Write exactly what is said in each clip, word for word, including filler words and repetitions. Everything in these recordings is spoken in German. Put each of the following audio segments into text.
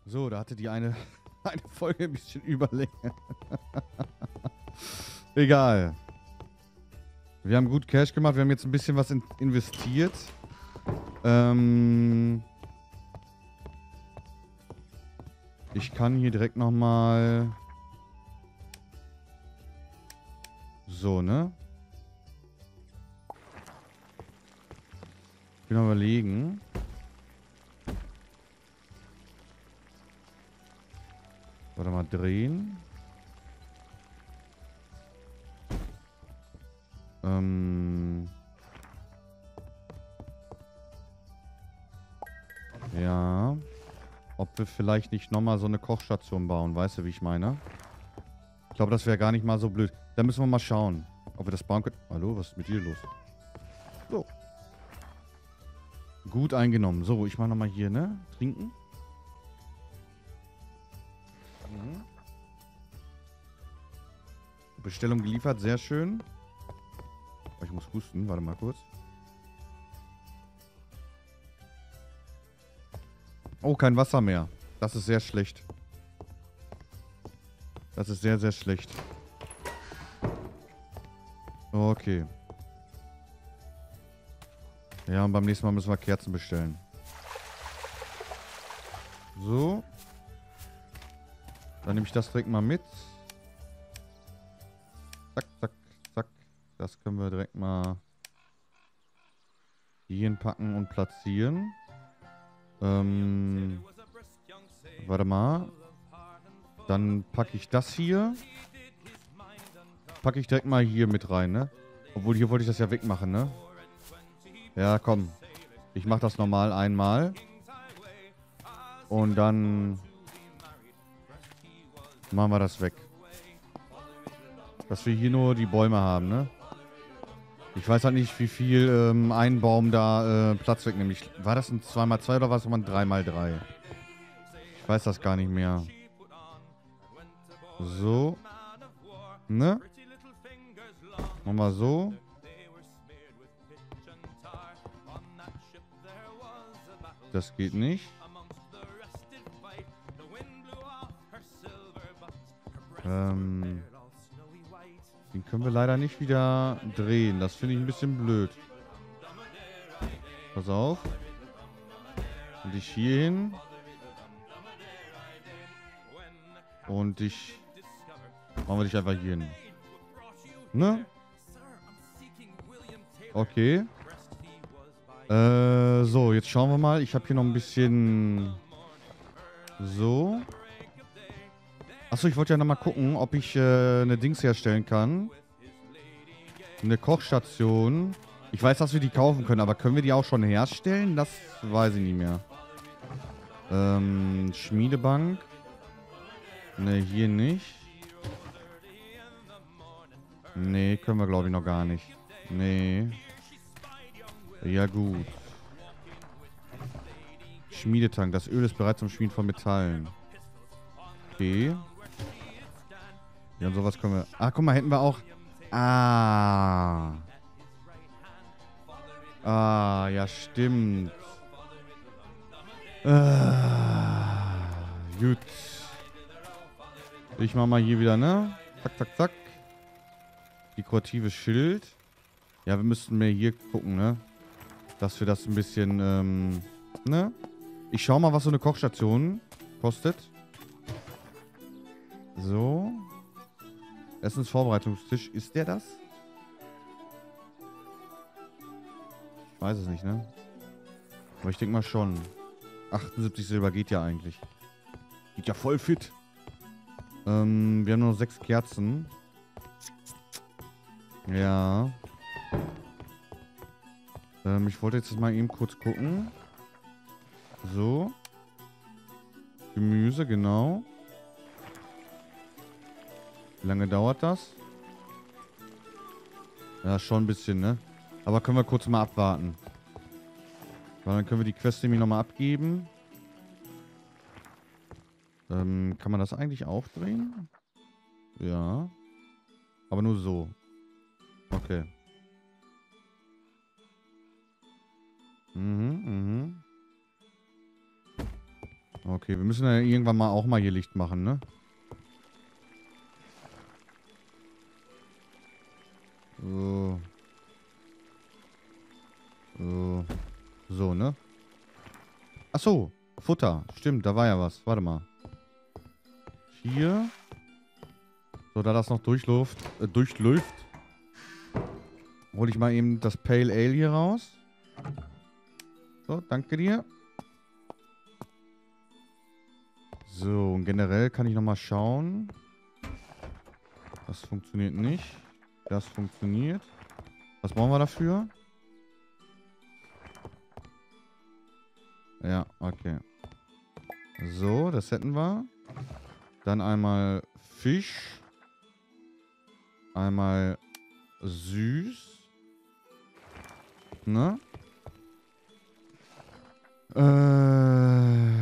So, da hatte die eine, eine Folge ein bisschen Überlänge. Egal. Wir haben gut Cash gemacht. Wir haben jetzt ein bisschen was in investiert. Ähm... Ich kann hier direkt nochmal... So, ne? Ich will mal überlegen. Warte mal, drehen. Ähm... Ja... Ob wir vielleicht nicht nochmal so eine Kochstation bauen. Weißt du, wie ich meine? Ich glaube, das wäre gar nicht mal so blöd. Da müssen wir mal schauen, ob wir das bauen können. Hallo, was ist mit dir los? So. Gut eingenommen. So, ich mache nochmal hier, ne? Trinken. Mhm. Bestellung geliefert, sehr schön. Oh, ich muss husten, warte mal kurz. Oh, kein Wasser mehr. Das ist sehr schlecht. Das ist sehr, sehr schlecht. Okay. Ja, und beim nächsten Mal müssen wir Kerzen bestellen. So. Dann nehme ich das direkt mal mit. Zack, zack, zack. Das können wir direkt mal hier hinpacken und platzieren. Ähm, warte mal. Dann packe ich das hier. Packe ich direkt mal hier mit rein, ne? Obwohl, hier wollte ich das ja wegmachen, ne? Ja, komm. Ich mache das normal einmal. Und dann machen wir das weg. Dass wir hier nur die Bäume haben, ne? Ich weiß halt nicht, wie viel ähm, ein Baum da äh, Platz wegnimmt. Ich, war das ein zwei mal zwei oder war es ein drei mal drei? Ich weiß das gar nicht mehr. So. Ne? Machen wir so. Das geht nicht. Ähm, den können wir leider nicht wieder drehen. Das finde ich ein bisschen blöd. Pass auf. Und dich hier hin. Und dich... Machen wir dich einfach hier hin. Ne? Okay. Äh, so, jetzt schauen wir mal. Ich habe hier noch ein bisschen... So. Achso, ich wollte ja noch mal gucken, ob ich äh, eine Dings herstellen kann. Eine Kochstation. Ich weiß, dass wir die kaufen können, aber können wir die auch schon herstellen? Das weiß ich nicht mehr. Ähm, Schmiedebank. Ne, hier nicht. Nee, können wir glaube ich noch gar nicht. Nee. Ja gut. Schmiedetank. Das Öl ist bereit zum Schmieden von Metallen. Okay. Ja, und sowas können wir... Ah, guck mal, hätten wir auch... Ah. Ah, ja, stimmt. Ah, gut. Ich mach mal hier wieder, ne? Zack, zack, zack. Dekoratives Schild. Ja, wir müssten mehr hier gucken, ne? Dass wir das ein bisschen, ähm... Ne? Ich schau mal, was so eine Kochstation kostet. So. Essensvorbereitungstisch. Ist der das? Ich weiß es nicht, ne? Aber ich denke mal schon. achtundsiebzig Silber geht ja eigentlich. Geht ja voll fit. Ähm, wir haben nur noch sechs Kerzen. Ja. Ähm, ich wollte jetzt mal eben kurz gucken. So. Gemüse, genau. Wie lange dauert das? Ja, schon ein bisschen, ne? Aber können wir kurz mal abwarten. Weil dann können wir die Quest nämlich nochmal abgeben. Ähm, kann man das eigentlich aufdrehen? Ja. Aber nur so. Okay. Mhm, mhm. Okay, wir müssen ja irgendwann mal auch mal hier Licht machen, ne? So. So. So, ne? Ach so, Futter. Stimmt, da war ja was. Warte mal. Hier. So, da das noch durchläuft, äh, durchläuft, hole ich mal eben das Pale Ale hier raus. So, danke dir. So, und generell kann ich nochmal schauen. Das funktioniert nicht. Das funktioniert. Was brauchen wir dafür? Ja, okay. So, das hätten wir. Dann einmal Fisch. Einmal süß. Ne? Äh.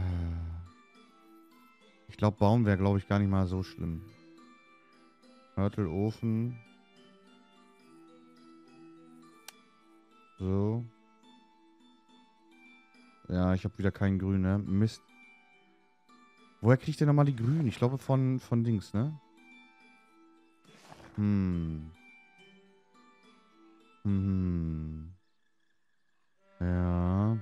Ich glaube, Baum wäre, glaube ich, gar nicht mal so schlimm. Hörtelofen. So. Ja, ich habe wieder keinen Grün, ne? Mist. Woher kriegt ihr nochmal die Grün? Ich glaube von, von Dings, ne? Hm. Hm. Ja.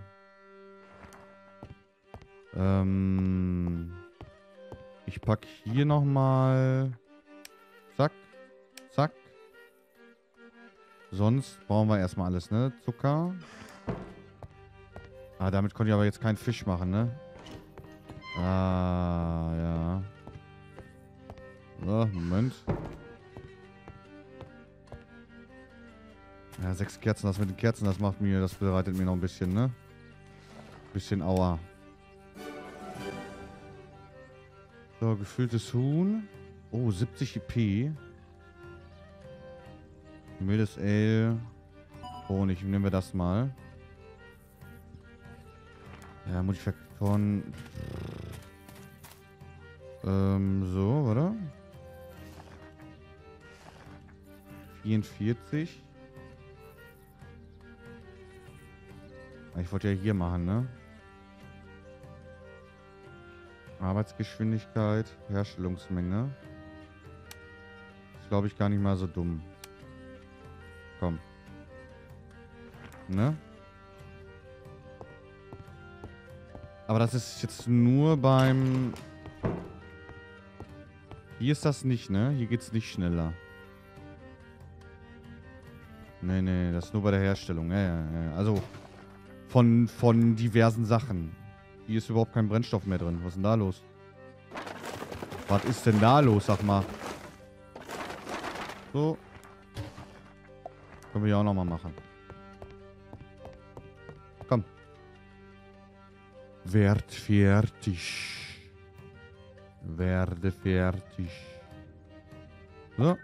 Ähm. Ich pack hier nochmal. Zack. Zack. Sonst brauchen wir erstmal alles, ne? Zucker. Ah, damit konnte ich aber jetzt keinen Fisch machen, ne? Ah, ja. So, Moment. Ja, sechs Kerzen, das mit den Kerzen, das macht mir, das bereitet mir noch ein bisschen, ne? Bisschen Aua. So, gefülltes Huhn. Oh, siebzig I P. Mildes Ale. Honig, nehmen wir das mal. Ja, Modifikatoren. Ähm, so, oder? vierundvierzig. Ich wollte ja hier machen, ne? Arbeitsgeschwindigkeit, Herstellungsmenge. Ist, glaube ich, gar nicht mal so dumm. Komm. Ne? Aber das ist jetzt nur beim... Hier ist das nicht, ne? Hier geht's nicht schneller. Nee, nee, das ist nur bei der Herstellung. Ja, ja, ja. Also von, von diversen Sachen. Hier ist überhaupt kein Brennstoff mehr drin. Was ist denn da los? Was ist denn da los, sag mal? So. Können wir ja auch nochmal machen. Komm. Werd fertig. Werde fertig. So.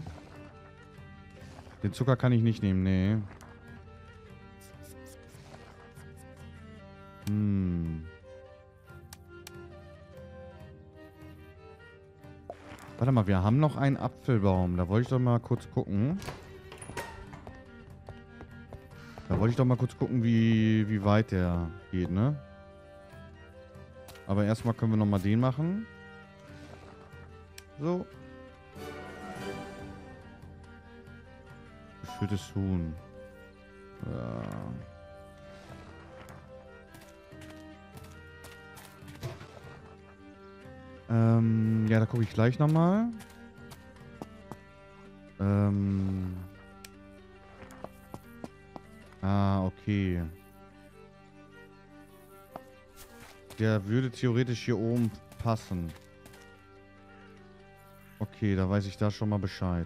Den Zucker kann ich nicht nehmen, nee. Hm. Warte mal, wir haben noch einen Apfelbaum. Da wollte ich doch mal kurz gucken. Da wollte ich doch mal kurz gucken, wie, wie weit der geht, ne? Aber erstmal können wir noch mal den machen. So. Gefülltes Huhn. Ja. Ähm, ja, da gucke ich gleich nochmal. Ähm. Ah, okay. Der würde theoretisch hier oben passen. Okay, da weiß ich da schon mal Bescheid.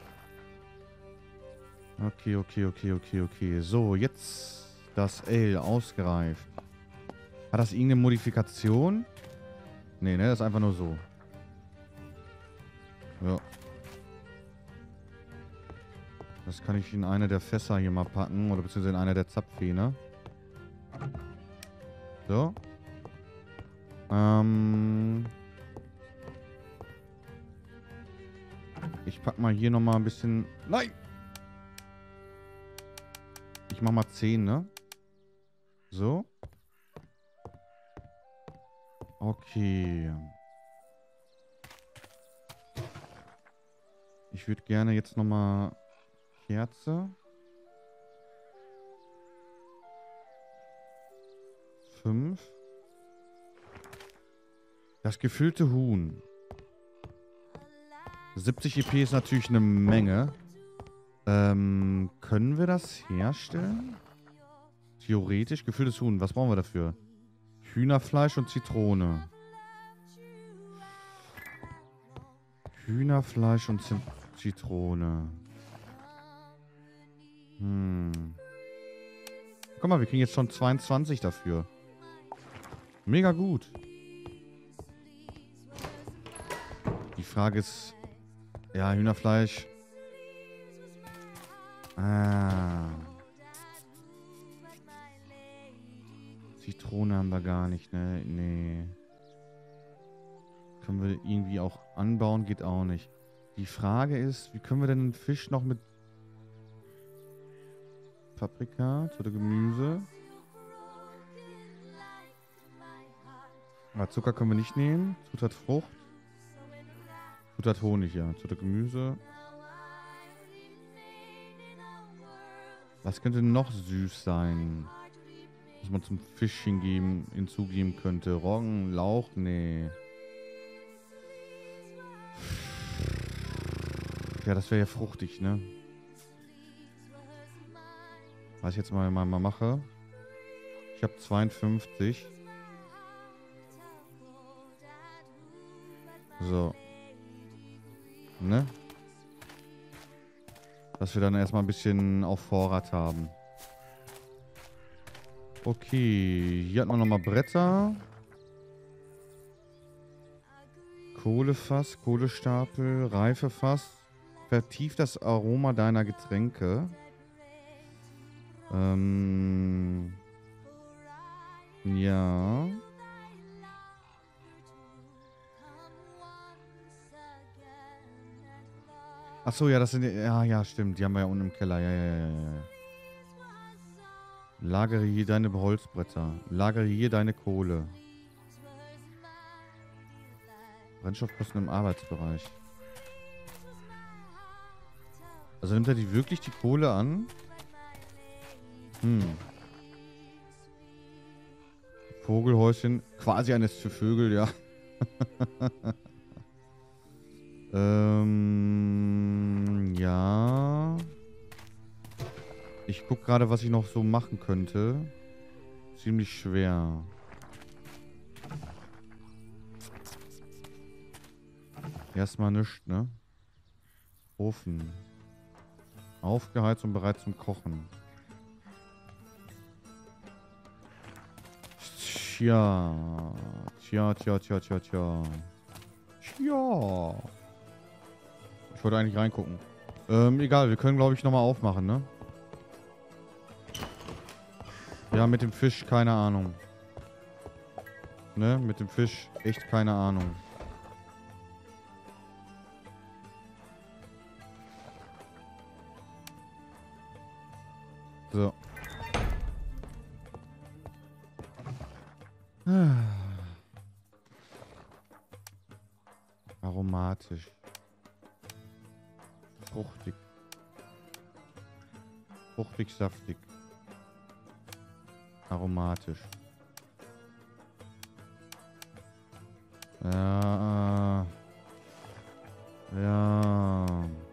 Okay, okay, okay, okay, okay. So, jetzt das Ale ausgereift. Hat das irgendeine Modifikation? Nee, ne? Das ist einfach nur so. Ja. Das kann ich in eine der Fässer hier mal packen. Oder beziehungsweise in eine der Zapfhähne. So. Ähm. Ich pack mal hier nochmal ein bisschen... Nein! Ich mach mal zehn, ne? So. Okay. Ich würde gerne jetzt nochmal Kerze. Fünf. Das gefüllte Huhn. siebzig E P ist natürlich eine Menge. Ähm, können wir das herstellen? Theoretisch gefülltes Huhn. Was brauchen wir dafür? Hühnerfleisch und Zitrone. Hühnerfleisch und Z Zitrone. Hm. Guck mal, wir kriegen jetzt schon zweiundzwanzig dafür. Mega gut. Die Frage ist... Ja, Hühnerfleisch. Ah. Zitrone haben wir gar nicht, ne? Nee. Können wir irgendwie auch anbauen? Geht auch nicht. Die Frage ist, wie können wir denn einen Fisch noch mit Paprika oder Gemüse? Ah, Zucker können wir nicht nehmen. Zutat Frucht. Zutat Honig, ja. Zutat Gemüse. Was könnte noch süß sein? Was man zum Fisch hingeben, hinzugeben könnte. Roggen, Lauch? Nee. Ja, das wäre ja fruchtig, ne? Was ich jetzt mal, mal, mal mache. Ich habe zweiundfünfzig. So. Ne? Dass wir dann erstmal ein bisschen auf Vorrat haben. Okay. Hier hat man nochmal Bretter. Kohlefass, Kohlestapel, Reifefass. Vertieft das Aroma deiner Getränke. Ähm. Ja. Achso, ja, das sind... Ja, ja, stimmt. Die haben wir ja unten im Keller. Ja, ja, ja, ja. Lagere hier deine Holzbretter. Lagere hier deine Kohle. Brennstoffkosten im Arbeitsbereich. Also nimmt er die wirklich die Kohle an? Hm. Vogelhäuschen. Quasi eines für Vögel, ja. ähm, ja. Ich gucke gerade, was ich noch so machen könnte. Ziemlich schwer. Erstmal nichts, ne? Ofen. Aufgeheizt und bereit zum Kochen. Tja. Tja, tja, tja, tja, tja. Tja. Ich wollte eigentlich reingucken. Ähm, egal, wir können, glaube ich, nochmal aufmachen, ne? Ja, mit dem Fisch, keine Ahnung. Ne? Mit dem Fisch, echt keine Ahnung. So. Aromatisch. Fruchtig. Fruchtig, saftig. Aromatisch. Ja. Ja.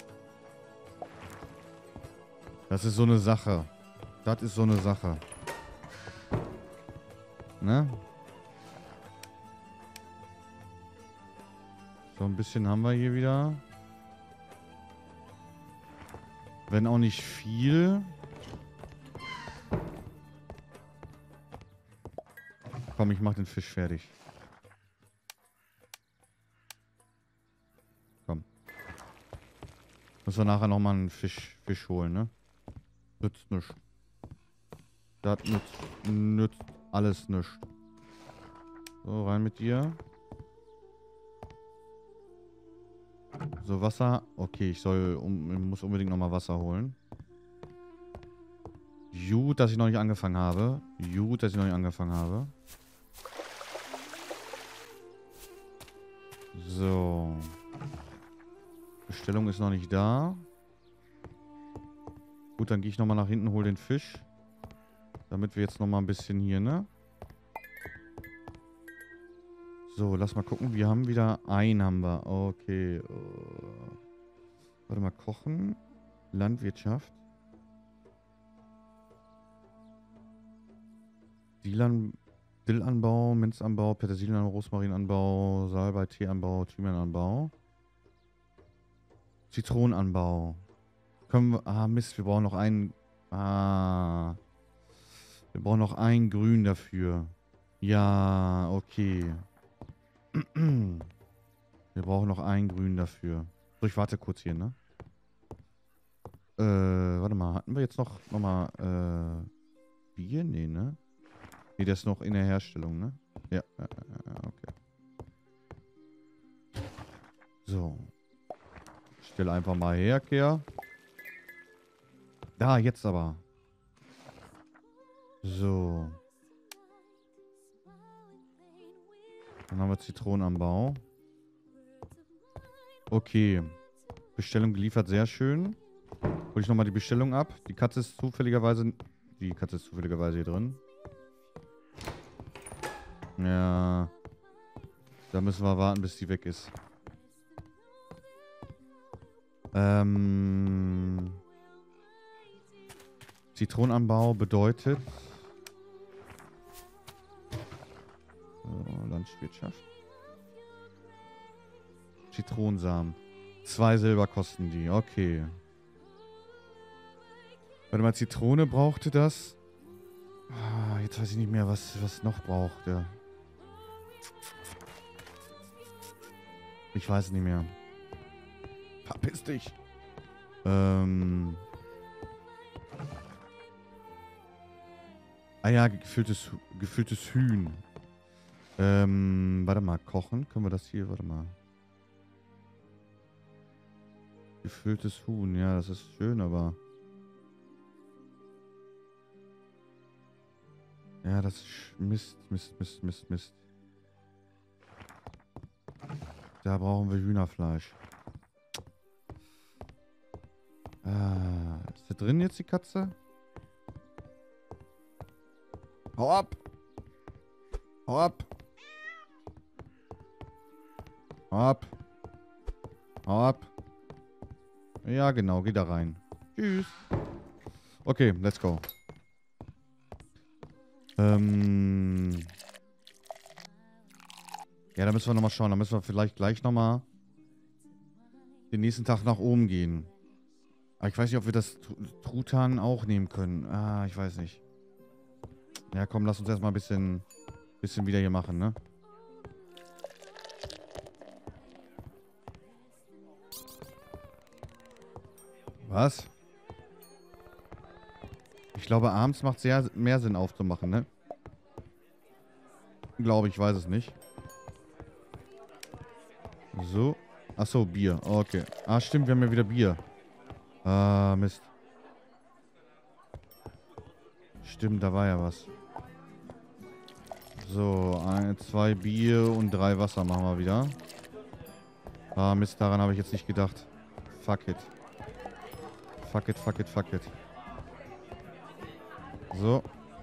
Das ist so eine Sache. Das ist so eine Sache. Ne? So ein bisschen haben wir hier wieder. Wenn auch nicht viel. Komm, ich mach den Fisch fertig. Komm. Müssen wir nachher nochmal einen Fisch, Fisch holen, ne? Nützt nichts. Das nützt, nützt alles nichts. So, rein mit dir. So, Wasser. Okay, ich soll, um, ich muss unbedingt nochmal Wasser holen. Gut, dass ich noch nicht angefangen habe. Gut, dass ich noch nicht angefangen habe. So. Bestellung ist noch nicht da. Gut, dann gehe ich nochmal nach hinten, hole den Fisch. Damit wir jetzt nochmal ein bisschen hier, ne? So, lass mal gucken. Wir haben wieder ein, haben wir. Okay. Uh, warte mal, kochen. Landwirtschaft. Dilan, Dillanbau, Minzanbau, Petersilien, Rosmarinanbau, Salbei, Teeanbau, Thymiananbau. Zitronenanbau. Können wir... Ah, Mist, wir brauchen noch einen... Ah... Wir brauchen noch ein Grün dafür. Ja, okay. Wir brauchen noch ein Grün dafür. So, ich warte kurz hier, ne? Äh, warte mal. Hatten wir jetzt noch, noch mal, äh, Bier? Nee, ne? Nee, der ist noch in der Herstellung, ne? Ja, äh, okay. So. Stell einfach mal her, Kehr. Da, jetzt aber. So. Dann haben wir Zitronenanbau. Okay. Bestellung geliefert, sehr schön. Hol ich nochmal die Bestellung ab. Die Katze ist zufälligerweise... Die Katze ist zufälligerweise hier drin. Ja. Da müssen wir warten, bis die weg ist. Ähm... Zitronenanbau bedeutet... So, Landwirtschaft. Zitronensamen. Zwei Silber kosten die. Okay. Warte mal, Zitrone brauchte das. Ah, jetzt weiß ich nicht mehr, was, was noch braucht. Ja. Ich weiß es nicht mehr. Verpiss dich. Ähm... Ah ja, gefülltes, gefülltes Hühn. Ähm, warte mal, kochen. Können wir das hier, warte mal. Gefülltes Huhn, ja, das ist schön, aber... Ja, das ist Mist, Mist, Mist, Mist, Mist. Da brauchen wir Hühnerfleisch. Ah, ist da drin jetzt die Katze? Hau ab! Hau ab! Hau ab! Hau ab! Ja, genau, geh da rein. Tschüss! Okay, let's go. Ähm... Ja, da müssen wir nochmal schauen. Da müssen wir vielleicht gleich nochmal den nächsten Tag nach oben gehen. Aber ich weiß nicht, ob wir das Truthahn auch nehmen können. Ah, ich weiß nicht. Ja, komm, lass uns erstmal ein bisschen, bisschen wieder hier machen, ne? Was? Ich glaube, abends macht es sehr mehr Sinn aufzumachen, ne? Glaube ich, weiß es nicht. So. Achso, Bier. Okay. Ah, stimmt, wir haben ja wieder Bier. Ah, Mist. Stimmt, da war ja was. So, ein, zwei Bier und drei Wasser machen wir wieder. Ah, Mist, daran habe ich jetzt nicht gedacht. Fuck it. Fuck it, fuck it, fuck it. So.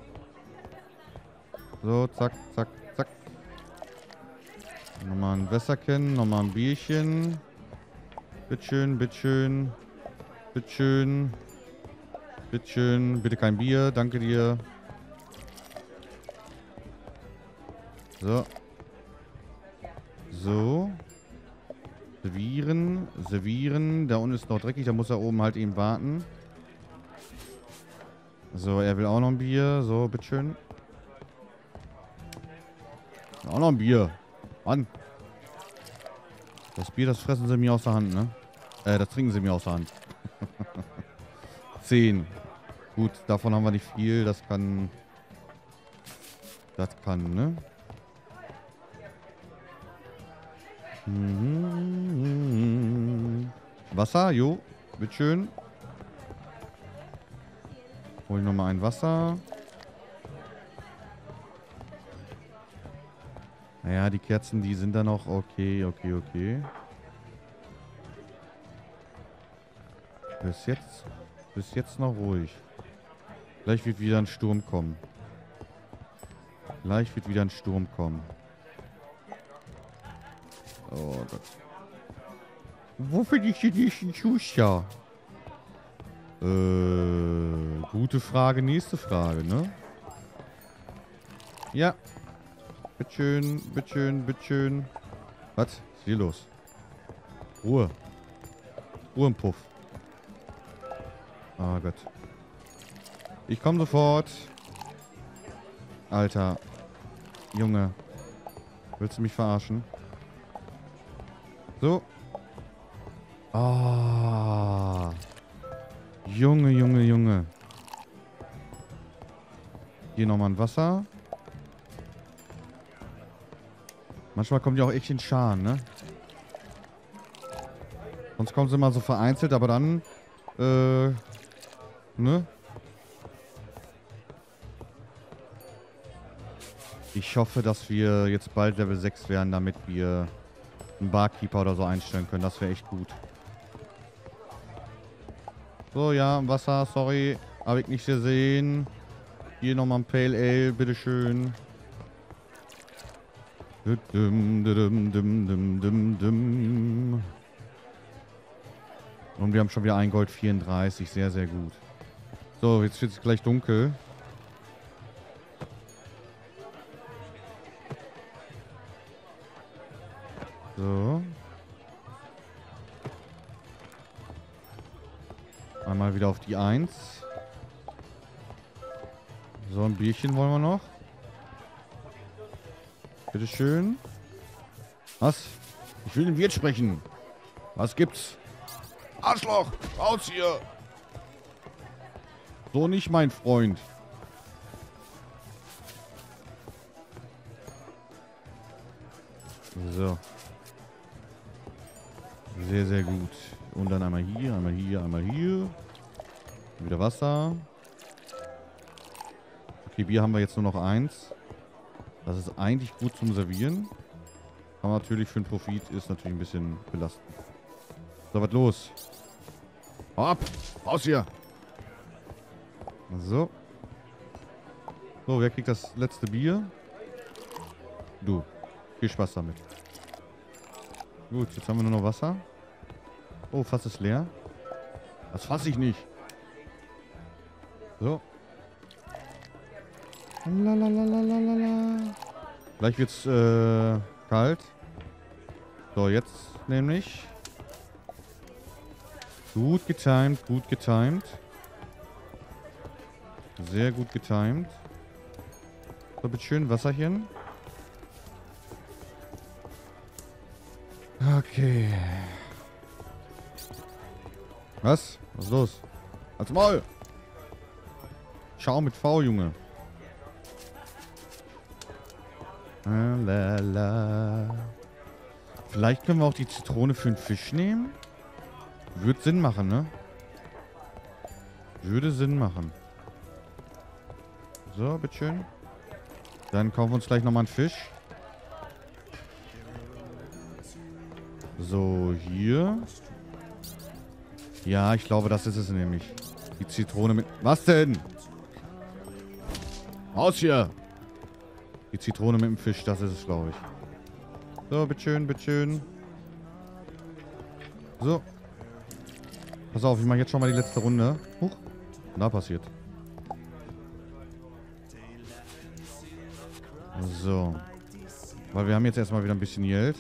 So, zack, zack, zack. Nochmal ein Wässerchen, nochmal ein Bierchen. Bitteschön, bitteschön. Bitteschön. Bitteschön. Bitte kein Bier, danke dir. So. So. Servieren, servieren. Da unten ist noch dreckig, da muss er oben halt eben warten. So, er will auch noch ein Bier. So, bitteschön. Auch noch ein Bier. Mann. Das Bier, das fressen sie mir aus der Hand, ne? Äh, das trinken sie mir aus der Hand. Zehn. Gut, davon haben wir nicht viel. Das kann... Das kann, ne? Mhm. Wasser, jo. Bitteschön. Hol ich nochmal ein Wasser. Ja, die Kerzen, die sind da noch okay, okay, okay. Bis jetzt, bis jetzt noch ruhig. Gleich wird wieder ein Sturm kommen. Gleich wird wieder ein Sturm kommen. Oh Gott. Wo finde ich den nächsten Schuster? Äh, gute Frage, nächste Frage, ne? Ja. Bitteschön, bitteschön, bitteschön. Was ist hier los? Ruhe. Ruhe im Puff. Oh Gott. Ich komme sofort. Alter. Junge. Willst du mich verarschen? So. Ah. Junge, Junge, Junge. Hier nochmal ein Wasser. Manchmal kommen die auch echt in Scharen, ne? Sonst kommen sie immer so vereinzelt, aber dann, äh, ne? Ich hoffe, dass wir jetzt bald Level sechs werden, damit wir einen Barkeeper oder so einstellen können. Das wäre echt gut. So, ja, Wasser, sorry. Habe ich nicht gesehen. Hier nochmal ein Pale Ale, bitteschön. Und wir haben schon wieder ein Gold vierunddreißig. Sehr, sehr gut. So, jetzt wird es gleich dunkel. So. Einmal wieder auf die eins. So, ein Bierchen wollen wir noch. Bitteschön. Was? Ich will den Wirt sprechen. Was gibt's? Arschloch! Raus hier! So nicht, mein Freund. So. Sehr, sehr gut. Und dann einmal hier, einmal hier, einmal hier. Wieder Wasser. Okay, Bier haben wir jetzt nur noch eins. Das ist eigentlich gut zum Servieren. Aber natürlich für den Profit ist natürlich ein bisschen belastend. So, was los? Hau ab! Raus hier! So. So, wer kriegt das letzte Bier? Du. Viel Spaß damit. Gut, jetzt haben wir nur noch Wasser. Oh, Fass ist leer. Das fasse ich nicht. So. Lalalala. Gleich wird's äh, kalt. So, jetzt nämlich. Gut getimed, gut getimed. Sehr gut getimed. So, bitteschön, Wasserchen. Okay. Was? Was ist los? Halt's Maul! Schau mit V, Junge. Lala. Vielleicht können wir auch die Zitrone für einen Fisch nehmen. Würde Sinn machen, ne? Würde Sinn machen. So, bitteschön. Dann kaufen wir uns gleich nochmal einen Fisch. So, hier. Ja, ich glaube, das ist es nämlich. Die Zitrone mit... Was denn? Raus hier! Die Zitrone mit dem Fisch, das ist es, glaube ich. So, bitteschön, bitteschön. So. Pass auf, ich mache jetzt schon mal die letzte Runde. Huch. Da passiert. So. Weil wir haben jetzt erstmal wieder ein bisschen Geld.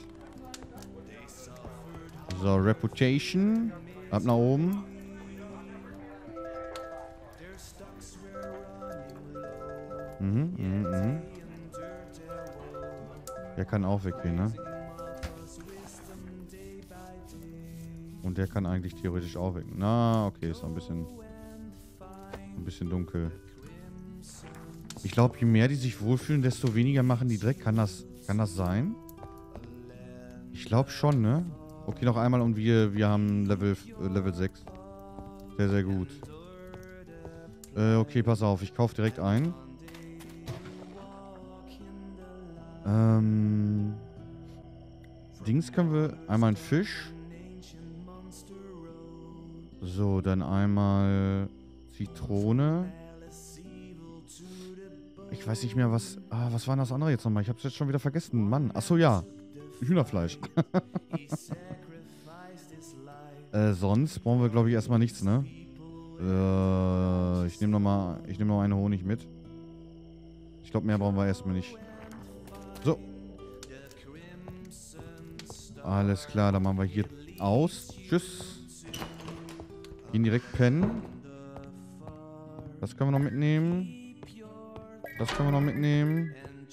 So, Reputation. Ab nach oben. Mhm, mhm, mhm. Der kann auch weggehen, ne? Und der kann eigentlich theoretisch auch weg. Na, okay, ist noch ein bisschen... Ein bisschen dunkel. Ich glaube, je mehr die sich wohlfühlen, desto weniger machen die Dreck. Kann das, kann das sein? Ich glaube schon, ne? Okay, noch einmal und wir, wir haben Level, äh, Level sechs. Sehr, sehr gut. Äh, okay, pass auf. Ich kaufe direkt ein. Ähm... Dings können wir... Einmal einen Fisch. So, dann einmal... Zitrone. Ich weiß nicht mehr, was... Ah, was war das andere jetzt nochmal? Ich hab's jetzt schon wieder vergessen. Mann. Achso, ja. Hühnerfleisch. äh, sonst brauchen wir, glaube ich, erstmal nichts, ne? Äh, ich nehme nochmal... Ich nehme noch einen Honig mit. Ich glaube, mehr brauchen wir erstmal nicht. So. Alles klar, dann machen wir hier aus. Tschüss. Gehen direkt pennen. Das können wir noch mitnehmen. Das können wir noch mitnehmen.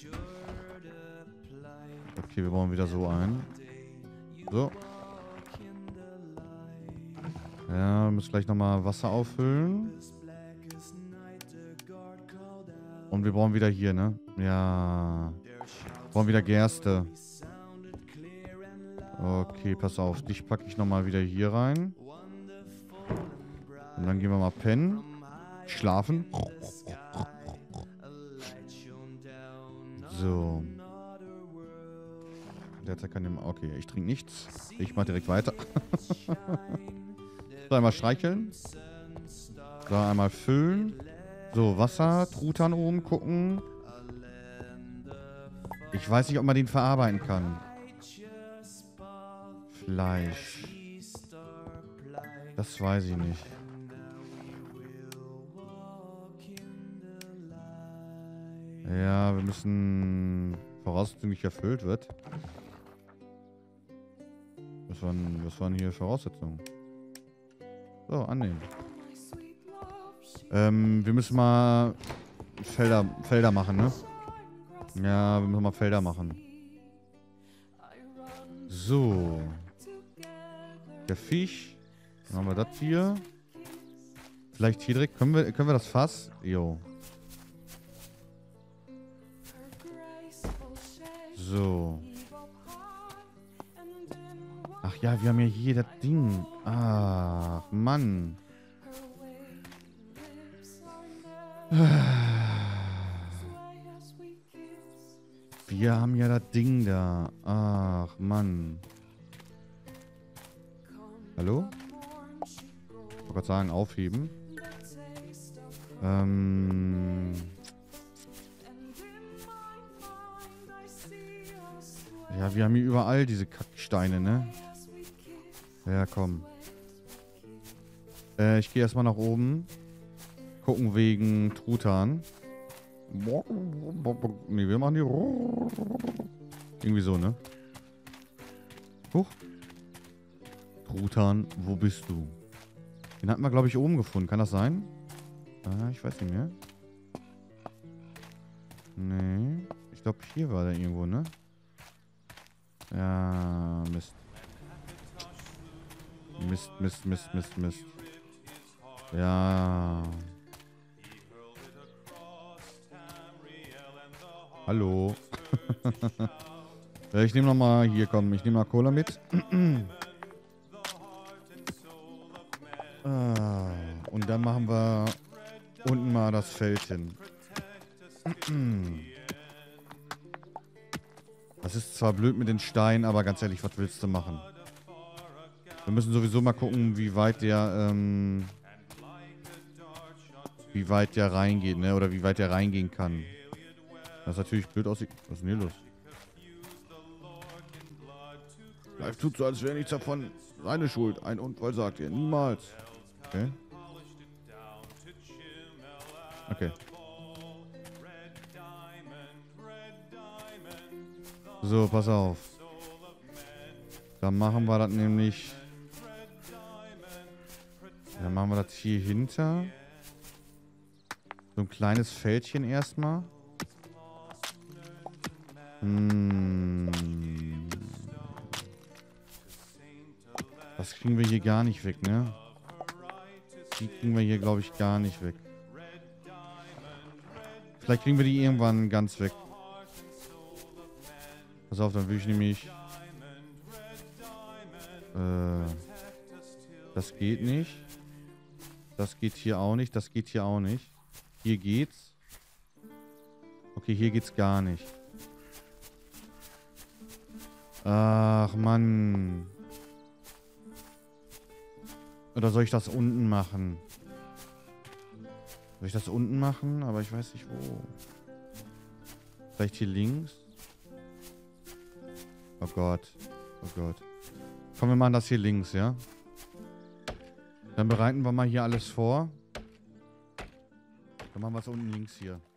Okay, wir bauen wieder so ein. So. Ja, wir müssen gleich nochmal Wasser auffüllen. Und wir brauchen wieder hier, ne? Ja. Wir brauchen wieder Gerste. Okay, pass auf. Dich packe ich nochmal wieder hier rein. Und dann gehen wir mal pennen. Schlafen. So. Derzeit kann ich... Okay, ich trinke nichts. Ich mache direkt weiter. So, einmal streicheln. So, einmal füllen. So, Wasser. Truthahn oben gucken. Ich weiß nicht, ob man den verarbeiten kann. Fleisch. Das weiß ich nicht. Ja, wir müssen... Voraussetzlich erfüllt wird. Was waren, was waren hier Voraussetzungen? So, annehmen. Ähm, wir müssen mal Felder, Felder machen, ne? Ja, wir müssen mal Felder machen. So. Der Fisch. Dann haben wir das hier. Vielleicht hier direkt. Können wir, können wir das Fass? Jo. So. Ach ja, wir haben ja hier das Ding. Ach, Mann. Wir haben ja das Ding da. Ach, Mann. Hallo? Ich wollte gerade sagen, aufheben. Ähm... Ja, wir haben hier überall diese Kacksteine, ne? Ja, komm. Äh, ich gehe erstmal nach oben. Gucken wegen Truthahn. Ne, wir machen die... Irgendwie so, ne? Huch. Truthahn, wo bist du? Den hatten wir, glaube ich, oben gefunden. Kann das sein? Ah, ich weiß nicht mehr. Nee. Ich glaube, hier war der irgendwo, ne? Ja, Mist. Mist, Mist, Mist, Mist, Mist. Ja. Hallo. Ja, ich nehme nochmal, hier komm, ich nehme mal Cola mit. Ah, und dann machen wir unten mal das Feld hin. Das ist zwar blöd mit den Steinen, aber ganz ehrlich, was willst du machen? Wir müssen sowieso mal gucken, wie weit der, ähm, wie weit der reingeht, ne? Oder wie weit der reingehen kann. Das ist natürlich blöd aussieht. Was ist denn hier los? Live tut so, als wäre nichts davon seine Schuld. Ein Unfall, sagt er. Niemals. Okay. Okay. So, pass auf. Dann machen wir das nämlich... Dann machen wir das hier hinter. So ein kleines Fältchen erstmal. Hm. Das kriegen wir hier gar nicht weg, ne? Die kriegen wir hier, glaube ich, gar nicht weg. Vielleicht kriegen wir die irgendwann ganz weg. Pass auf, dann will ich nämlich... Äh, das geht nicht. Das geht hier auch nicht. Das geht hier auch nicht. Hier geht's. Okay, hier geht's gar nicht. Ach, Mann. Oder soll ich das unten machen? Soll ich das unten machen? Aber ich weiß nicht wo. Vielleicht hier links? Oh Gott. Oh Gott. Komm, wir machen das hier links, ja? Dann bereiten wir mal hier alles vor. Dann machen wir es unten links hier.